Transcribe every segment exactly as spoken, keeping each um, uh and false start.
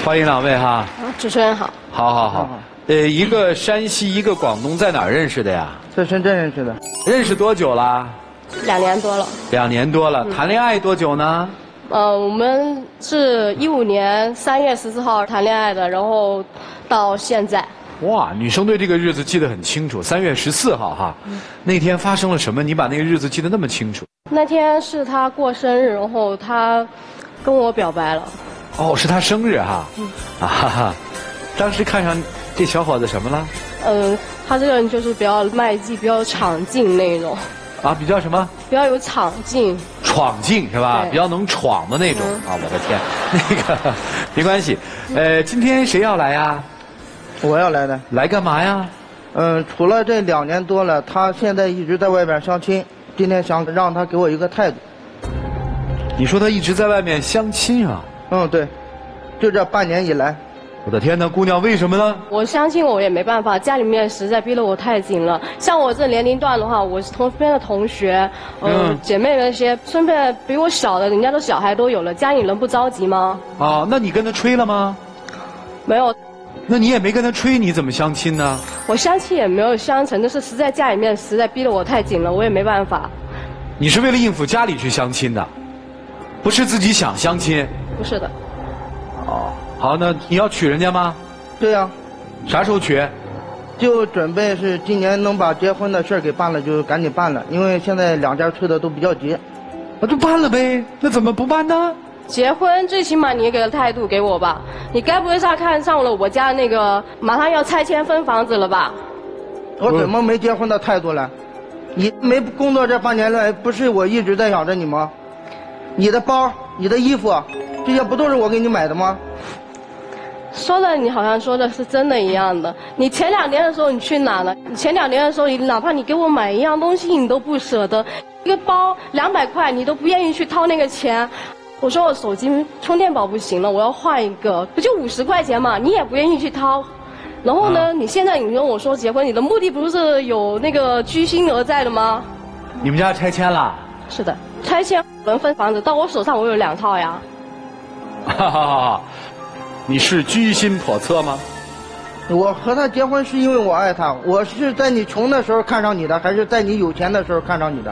欢迎两位哈。 啊，主持人好。 好好好。呃，一个山西，一个广东，在哪儿认识的呀？ 在深圳认识的。 认识多久啦？ 两年多了。 两年多了，谈恋爱多久呢？ 呃，我们是一五年三月十四号谈恋爱的，然后到现在。 哇，女生对这个日子记得很清楚，三月十四号哈。嗯、那天发生了什么？你把那个日子记得那么清楚？ 那天是他过生日，然后他跟我表白了。 哦，是他生日哈。嗯。啊哈哈，当时看上这小伙子什么了？ 嗯、呃，他这个人就是比较卖劲，比较有闯劲那种。 啊，比较什么？ 比较有闯劲。 闯劲是吧？比较能闯的那种、嗯、啊！我的天，那个没关系。呃，今天谁要来呀？ 我要来的。 来干嘛呀？ 嗯，除了这两年多了，他现在一直在外边相亲。今天想让他给我一个态度。 你说他一直在外面相亲啊？ 嗯，对，就这半年以来。 我的天哪，姑娘，为什么呢？ 我相信我也没办法，家里面实在逼得我太紧了。像我这年龄段的话，我是同边的同学，呃、嗯，姐妹那些，身边比我小的，人家都小孩都有了，家里人不着急吗？ 啊，那你跟他吹了吗？ 没有。 那你也没跟他吹，你怎么相亲呢？ 我相亲也没有相成，就是实在家里面实在逼得我太紧了，我也没办法。 你是为了应付家里去相亲的，不是自己想相亲？ 不是的。 哦。好，那你要娶人家吗？ 对呀、啊。 啥时候娶？ 就准备是今年能把结婚的事儿给办了，就赶紧办了，因为现在两家催的都比较急。 那就办了呗，那怎么不办呢？ 结婚最起码你也给个态度给我吧，你该不会是看上了我家那个马上要拆迁分房子了吧？ 我怎么没结婚的态度了？你没工作这半年来，不是我一直在养着你吗？你的包、你的衣服，这些不都是我给你买的吗？ 说的你好像说的是真的一样的。你前两年的时候你去哪了？你前两年的时候，你哪怕你给我买一样东西，你都不舍得。一个包两百块，你都不愿意去掏那个钱。我说我手机充电宝不行了，我要换一个，不就五十块钱嘛？你也不愿意去掏。然后呢，啊、你现在你跟我说结婚，你的目的不是有那个居心而在的吗？ 你们家拆迁了？ 是的，拆迁能分房子，到我手上我有两套呀。 哈哈哈。你是居心叵测吗？ 我和他结婚是因为我爱他。我是在你穷的时候看上你的，还是在你有钱的时候看上你的？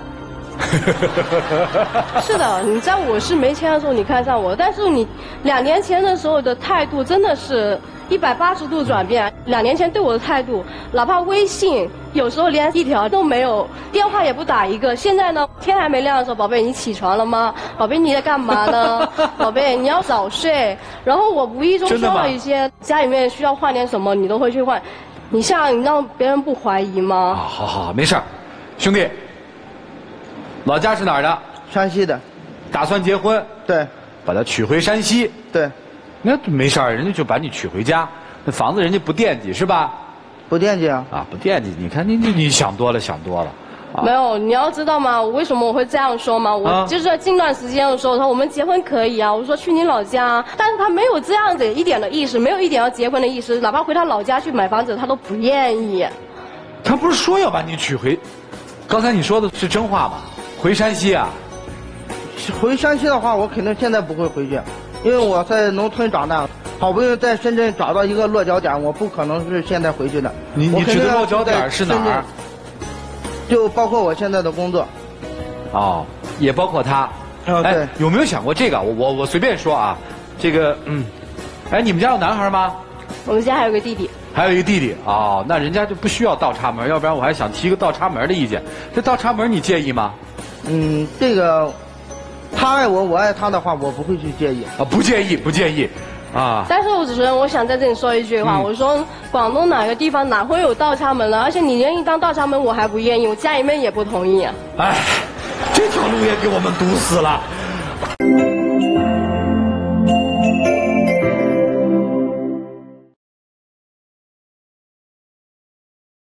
是的，你在我是没钱的时候你看上我，但是你两年前的时候的态度真的是一百八十度转变。两年前对我的态度，哪怕微信有时候连一条都没有，电话也不打一个。现在呢，天还没亮的时候，宝贝你起床了吗？宝贝你在干嘛呢？宝贝你要早睡。然后我无意中说了一些家里面需要换点什么，你都会去换。你像你让别人不怀疑吗？ 啊，好好，没事儿，兄弟。老家是哪儿的？ 山西的。 打算结婚？ 对。 把他娶回山西？ 对。 那没事儿，人家就把你娶回家，那房子人家不惦记是吧？ 不惦记啊。 啊，不惦记，你看你你你想多了，想多了。 啊、没有，你要知道吗？为什么我会这样说吗？我就是在近段时间的时候，他说我们结婚可以啊，我说去你老家，但是他没有这样子一点的意思，没有一点要结婚的意思，哪怕回他老家去买房子，他都不愿意。 他不是说要把你娶回？刚才你说的是真话吗？回山西啊？ 回山西的话，我肯定现在不会回去，因为我在农村长大，好不容易在深圳找到一个落脚点，我不可能是现在回去的。 你你指的落脚点是哪儿？ 就包括我现在的工作。 哦，也包括他。 哦，对。 哎，有没有想过这个？我我我随便说啊，这个嗯，哎，你们家有男孩吗？ 我们家还有个弟弟。 还有一个弟弟哦，那人家就不需要倒插门，要不然我还想提一个倒插门的意见。这倒插门你介意吗？ 嗯，这个，他爱我，我爱他的话，我不会去介意。 啊，不介意，不介意，啊。 但是我主持人，我想在这里说一句话，嗯、我说广东哪个地方哪会有倒插门了？而且你愿意当倒插门，我还不愿意，我家里面也不同意。 哎，这条路也给我们堵死了。